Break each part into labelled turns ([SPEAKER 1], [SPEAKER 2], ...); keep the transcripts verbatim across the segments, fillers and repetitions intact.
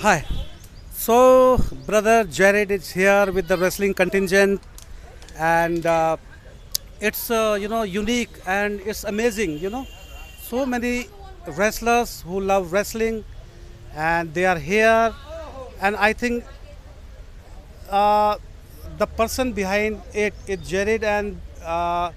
[SPEAKER 1] Hi. So, brother Jared is here with the wrestling contingent, and uh, it's uh, you know unique and it's amazing. You know, so many wrestlers who love wrestling, and they are here. And I think uh, the person behind it is Jared, and uh,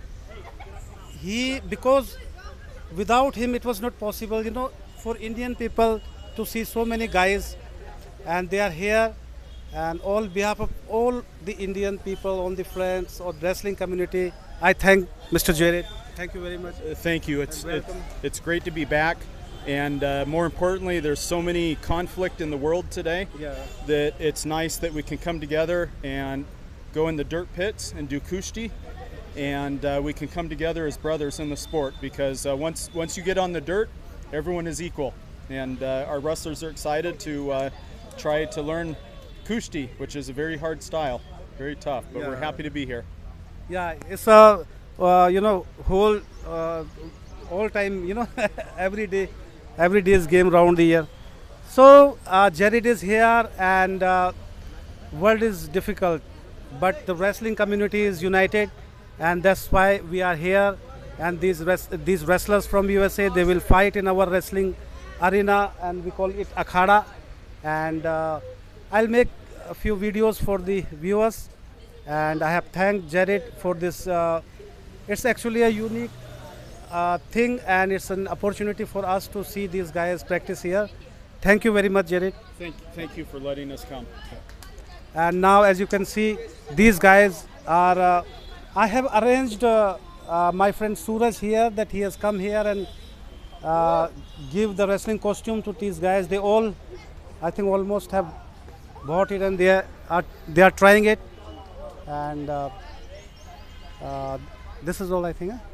[SPEAKER 1] he because without him it was not possible. You know, for Indian people to see so many guys and they are here, and all behalf of all the Indian people, all the friends or wrestling community, I thank Mister Jared. Thank you very much.
[SPEAKER 2] Uh, Thank you. It's
[SPEAKER 1] And
[SPEAKER 2] it,
[SPEAKER 1] welcome.
[SPEAKER 2] it's great to be back, and uh, more importantly, there's so many conflict in the world today
[SPEAKER 1] Yeah.
[SPEAKER 2] that it's nice that we can come together and go in the dirt pits and do kushti, and uh, we can come together as brothers in the sport because uh, once once you get on the dirt, everyone is equal, and uh, our wrestlers are excited to uh, try to learn kushti, which is a very hard style, very tough, but we're
[SPEAKER 1] Yeah.
[SPEAKER 2] happy to be here.
[SPEAKER 1] Yeah, it's a uh, you know whole uh, all time you know every day, every day's game round the year. So uh, Jared is here, and uh, world is difficult, but the wrestling community is united, and that's why we are here. And these res- these wrestlers from U S A, they will fight in our wrestling arena, and we call it akhada. And uh, I'll make a few videos for the viewers, and I have thanked Jared for this. Uh, it's actually a unique uh, thing, and it's an opportunity for us to see these guys practice here. Thank you very much, Jared.
[SPEAKER 2] Thank thank you for letting us come.
[SPEAKER 1] And now, as you can see, these guys are. Uh, I have arranged uh, uh, my friend Suraj here, that he has come here and uh, give the wrestling costume to these guys. They all, I think, almost have bought it, and they are they are trying it. And uh, uh, this is all, I think. Huh?